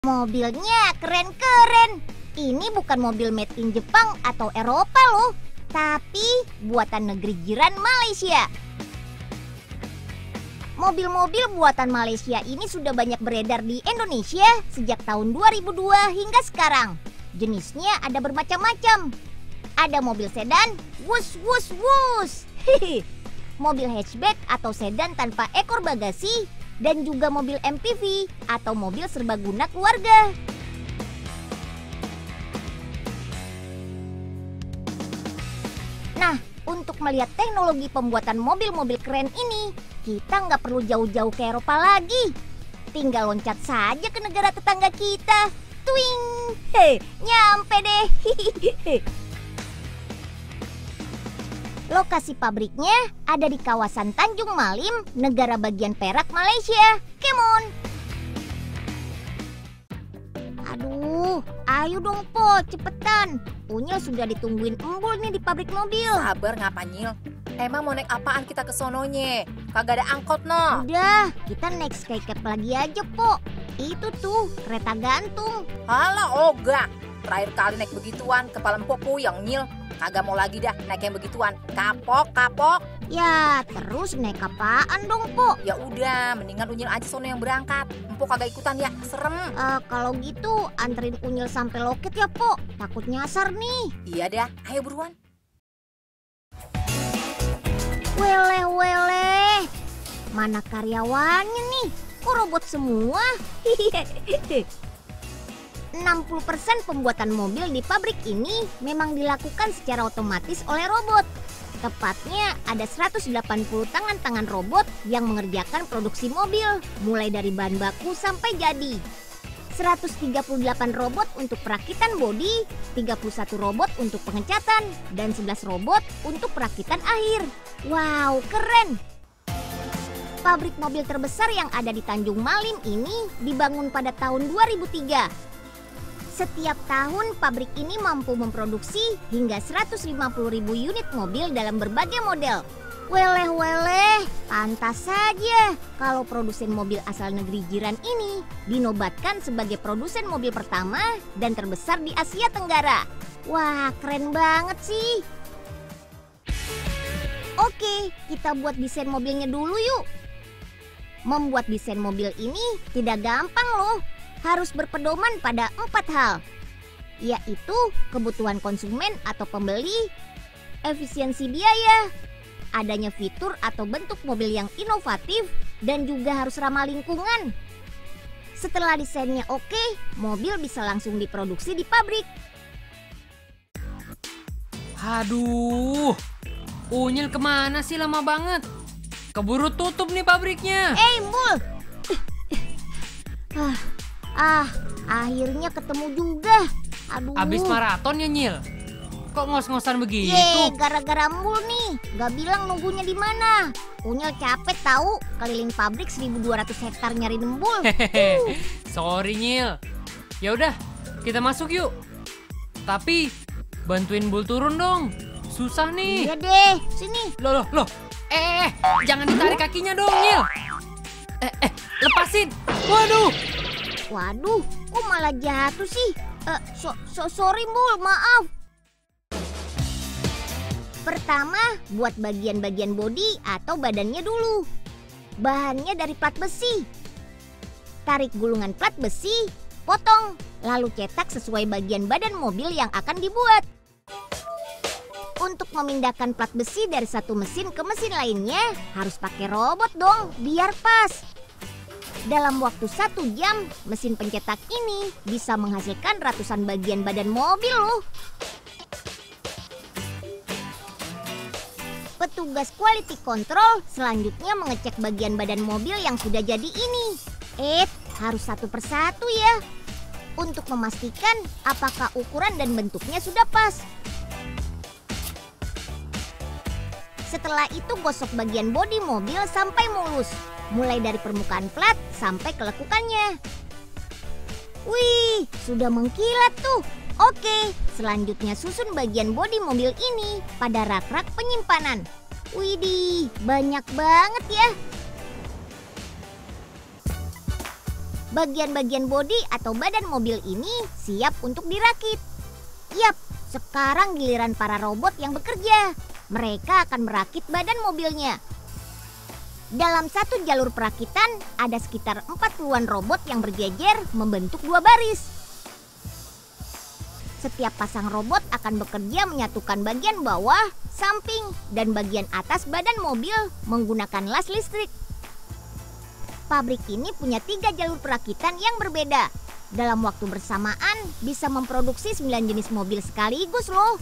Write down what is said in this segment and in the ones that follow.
Mobilnya keren-keren. Ini bukan mobil made in Jepang atau Eropa loh, tapi buatan negeri jiran Malaysia. Mobil-mobil buatan Malaysia ini sudah banyak beredar di Indonesia sejak tahun 2002 hingga sekarang. Jenisnya ada bermacam-macam. Ada mobil sedan, wus wus wus. Mobil hatchback atau sedan tanpa ekor bagasi, dan juga mobil MPV atau mobil serbaguna keluarga. Nah, untuk melihat teknologi pembuatan mobil-mobil keren ini, kita nggak perlu jauh-jauh ke Eropa lagi. Tinggal loncat saja ke negara tetangga kita. Twing! Nyampe deh. Lokasi pabriknya ada di kawasan Tanjung Malim, negara bagian Perak, Malaysia. Come on! Aduh, ayo dong Po, cepetan. Unyil sudah ditungguin Embul nih di pabrik mobil. Sabar ngapa Nyil? Emang mau naik apaan kita ke sononya? Kagak ada angkot no. Udah, kita naik Skycap lagi aja Po. Itu tuh, kereta gantung. Halah ogah. Terakhir kali naik begituan, kepala empuk puyeng Nyil. Kagak mau lagi dah naik yang begituan. Kapok. Ya, terus naik apaan dong Po? Ya udah, mendingan Unyil aja sono yang berangkat. Empuk kagak ikutan ya, serem. Kalau gitu anterin Unyil sampai loket ya Po. Takut nyasar nih. Iya dah, ayo buruan. Weleh. Mana karyawannya nih? Kok robot semua? 60% pembuatan mobil di pabrik ini memang dilakukan secara otomatis oleh robot. Tepatnya ada 180 tangan-tangan robot yang mengerjakan produksi mobil, mulai dari bahan baku sampai jadi. 138 robot untuk perakitan bodi, 31 robot untuk pengecatan, dan 11 robot untuk perakitan akhir. Wow, keren! Pabrik mobil terbesar yang ada di Tanjung Malim ini dibangun pada tahun 2003. Setiap tahun pabrik ini mampu memproduksi hingga 150.000 unit mobil dalam berbagai model. Weleh, pantas saja kalau produsen mobil asal negeri jiran ini dinobatkan sebagai produsen mobil pertama dan terbesar di Asia Tenggara. Wah, keren banget sih. Oke, kita buat desain mobilnya dulu yuk. Membuat desain mobil ini tidak gampang loh. Harus berpedoman pada 4 hal, yaitu kebutuhan konsumen atau pembeli, efisiensi biaya, adanya fitur atau bentuk mobil yang inovatif, dan juga harus ramah lingkungan. Setelah desainnya oke, mobil bisa langsung diproduksi di pabrik. Aduh, Unyil kemana sih, lama banget? Keburu tutup nih pabriknya. Embul! Akhirnya ketemu juga. Aduh. Abis maraton ya Nyil? Kok ngos-ngosan begitu? Gara-gara Embul nih. Gak bilang nunggunya di mana. Unyil capek tahu keliling pabrik 1.200 hektar nyari Embul. Sorry Nyil. Ya udah, kita masuk yuk. Tapi bantuin Bul turun dong. Susah nih. Iya deh, sini. Loh. Jangan ditarik kakinya dong Nyil. Lepasin. Waduh, kok malah jatuh sih? Sorry Mbul, maaf. Pertama, buat bagian-bagian bodi atau badannya dulu. Bahannya dari plat besi. Tarik gulungan plat besi, potong, lalu cetak sesuai bagian badan mobil yang akan dibuat. Untuk memindahkan plat besi dari satu mesin ke mesin lainnya, harus pakai robot dong, biar pas. Dalam waktu 1 jam, mesin pencetak ini bisa menghasilkan ratusan bagian badan mobil loh. Petugas quality control selanjutnya mengecek bagian badan mobil yang sudah jadi ini. Harus satu persatu ya. Untuk memastikan apakah ukuran dan bentuknya sudah pas. Setelah itu gosok bagian bodi mobil sampai mulus. Mulai dari permukaan plat sampai ke lekukannya. Wih, sudah mengkilat tuh. Oke, selanjutnya susun bagian bodi mobil ini pada rak-rak penyimpanan. Widih, banyak banget ya. Bagian-bagian bodi atau badan mobil ini siap untuk dirakit. Yap, sekarang giliran para robot yang bekerja. Mereka akan merakit badan mobilnya. Dalam satu jalur perakitan, ada sekitar 40-an robot yang berjejer membentuk 2 baris. Setiap pasang robot akan bekerja menyatukan bagian bawah, samping, dan bagian atas badan mobil menggunakan las listrik. Pabrik ini punya 3 jalur perakitan yang berbeda. Dalam waktu bersamaan bisa memproduksi 9 jenis mobil sekaligus loh.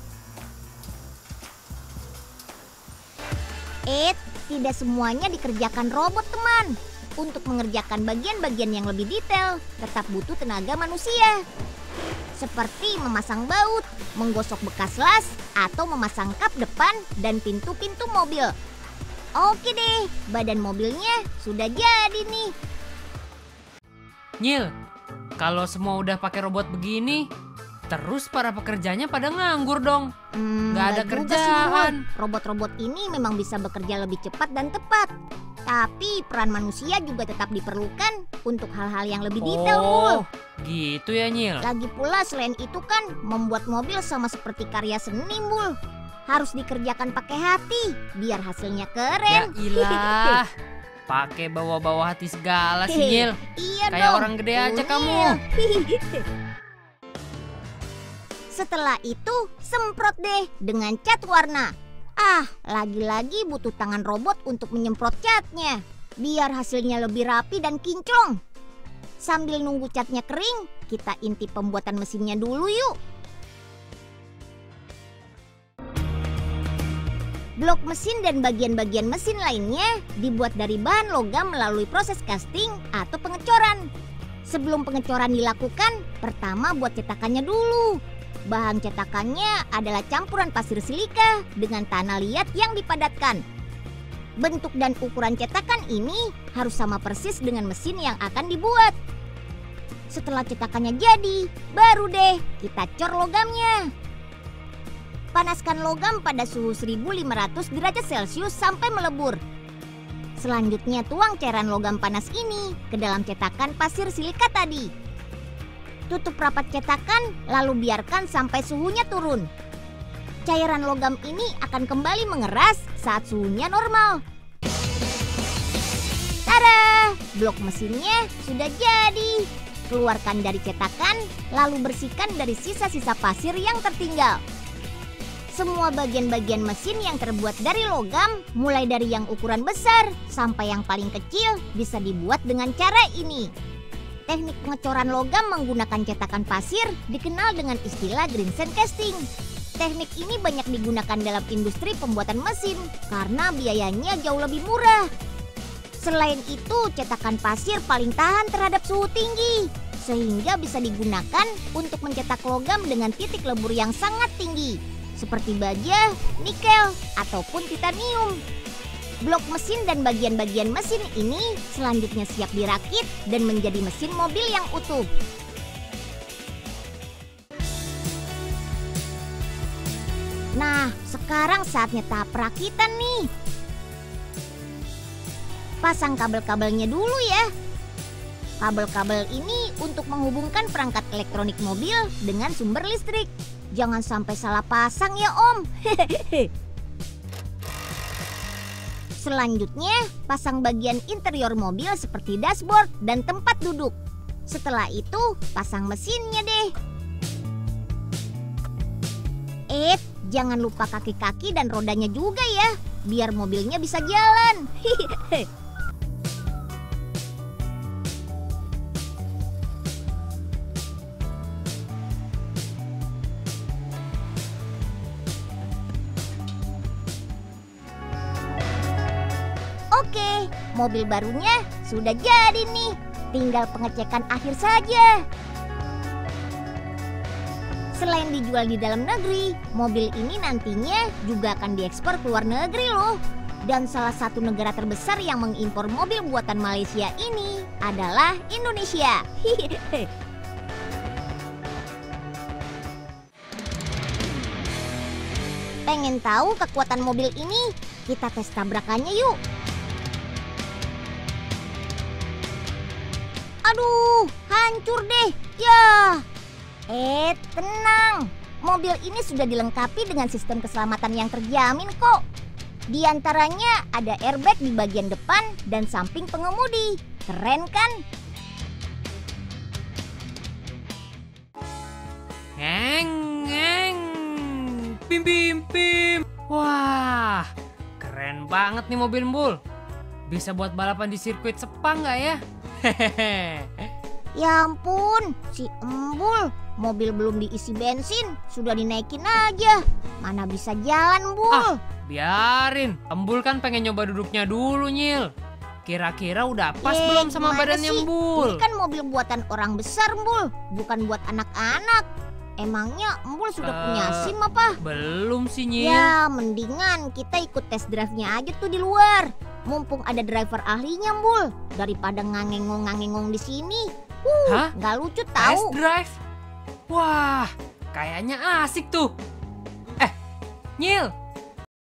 Tidak semuanya dikerjakan robot, teman. Untuk mengerjakan bagian-bagian yang lebih detail, tetap butuh tenaga manusia. Seperti memasang baut, menggosok bekas las, atau memasang kap depan dan pintu-pintu mobil. Oke deh, badan mobilnya sudah jadi nih. Nyil, kalau semua udah pakai robot begini, terus para pekerjanya pada nganggur dong. Nggak ada juga kerjaan. sih, Bul. Robot-robot ini memang bisa bekerja lebih cepat dan tepat. Tapi peran manusia juga tetap diperlukan untuk hal-hal yang lebih detail, Bul. Gitu ya, Nyil. Lagi pula selain itu kan membuat mobil sama seperti karya seni, Bul. Harus dikerjakan pakai hati biar hasilnya Ya keren. ilah, pakai bawa-bawa hati segala sih, Nyil. Iya Kayak dong, orang gede aja Unyil. kamu. Setelah itu semprot deh dengan cat warna. Lagi-lagi butuh tangan robot untuk menyemprot catnya biar hasilnya lebih rapi dan kinclong. Sambil nunggu catnya kering, kita intip pembuatan mesinnya dulu yuk. Blok mesin dan bagian-bagian mesin lainnya dibuat dari bahan logam melalui proses casting atau pengecoran. Sebelum pengecoran dilakukan, pertama buat cetakannya dulu. Bahan cetakannya adalah campuran pasir silika dengan tanah liat yang dipadatkan. Bentuk dan ukuran cetakan ini harus sama persis dengan mesin yang akan dibuat. Setelah cetakannya jadi, baru deh kita cor logamnya. Panaskan logam pada suhu 1500 derajat Celcius sampai melebur. Selanjutnya tuang cairan logam panas ini ke dalam cetakan pasir silika tadi. Tutup rapat cetakan, lalu biarkan sampai suhunya turun. Cairan logam ini akan kembali mengeras saat suhunya normal. Tada! Blok mesinnya sudah jadi. Keluarkan dari cetakan, lalu bersihkan dari sisa-sisa pasir yang tertinggal. Semua bagian-bagian mesin yang terbuat dari logam, mulai dari yang ukuran besar sampai yang paling kecil, bisa dibuat dengan cara ini. Teknik pengecoran logam menggunakan cetakan pasir dikenal dengan istilah green sand casting. Teknik ini banyak digunakan dalam industri pembuatan mesin karena biayanya jauh lebih murah. Selain itu, cetakan pasir paling tahan terhadap suhu tinggi, sehingga bisa digunakan untuk mencetak logam dengan titik lebur yang sangat tinggi, seperti baja, nikel, ataupun titanium. Blok mesin dan bagian-bagian mesin ini selanjutnya siap dirakit dan menjadi mesin mobil yang utuh. Nah, sekarang saatnya tahap perakitan nih. Pasang kabel-kabelnya dulu ya. Kabel-kabel ini untuk menghubungkan perangkat elektronik mobil dengan sumber listrik. Jangan sampai salah pasang ya, Om. Selanjutnya, pasang bagian interior mobil seperti dashboard dan tempat duduk. Setelah itu, pasang mesinnya deh. Jangan lupa kaki-kaki dan rodanya juga ya, biar mobilnya bisa jalan. Oke, mobil barunya sudah jadi nih. Tinggal pengecekan akhir saja. Selain dijual di dalam negeri, mobil ini nantinya juga akan diekspor ke luar negeri loh. Dan salah satu negara terbesar yang mengimpor mobil buatan Malaysia ini adalah Indonesia. Pengen tahu kekuatan mobil ini? Kita tes tabrakannya yuk. Aduh, hancur deh. Ya. Tenang. Mobil ini sudah dilengkapi dengan sistem keselamatan yang terjamin kok. Di antaranya ada airbag di bagian depan dan samping pengemudi. Keren kan? Ngeng. Pim pim pim. Wah, keren banget nih mobil Embul. Bisa buat balapan di sirkuit Sepang nggak ya? Hehehe. Ya ampun, si Embul. Mobil belum diisi bensin, sudah dinaikin aja. Mana bisa jalan, Bul? Biarin, Embul kan pengen nyoba duduknya dulu, Nyil. Kira-kira udah pas belum sama gimana badannya sih? Embul? Ini kan mobil buatan orang besar, Bul. Bukan buat anak-anak. Emangnya Embul sudah punya SIM apa? Belum sih, Nyil. Ya, mendingan kita ikut test drive-nya aja tuh di luar. Mumpung ada driver ahlinya, Bul. Daripada ngangengong di sini. Hah? Nggak lucu Test tahu. drive? Wah, kayaknya asik tuh. Nyil,